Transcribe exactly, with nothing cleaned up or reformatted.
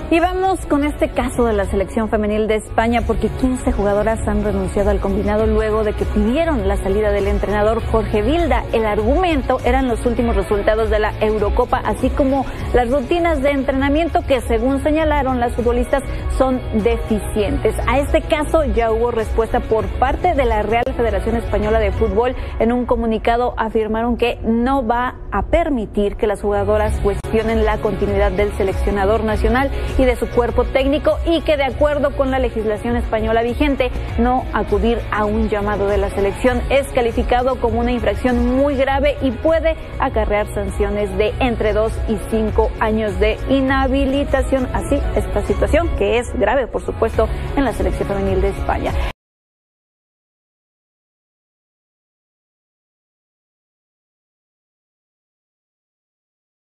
Y vamos con este caso de la selección femenil de España, porque quince jugadoras han renunciado al combinado luego de que pidieron la salida del entrenador Jorge Vilda. El argumento eran los últimos resultados de la Eurocopa, así como las rutinas de entrenamiento que, según señalaron las futbolistas, son deficientes. A este caso ya hubo respuesta por parte de la Real Federación Española de Fútbol. En un comunicado afirmaron que no va a permitir que las jugadoras cuestionen la continuidad del seleccionador nacional y de su cuerpo técnico, y que de acuerdo con la legislación española vigente, no acudir a un llamado de la selección es calificado como una infracción muy grave y puede acarrear sanciones de entre dos y cinco años de inhabilitación. Así, esta situación, que es grave, por supuesto, en la selección femenil de España.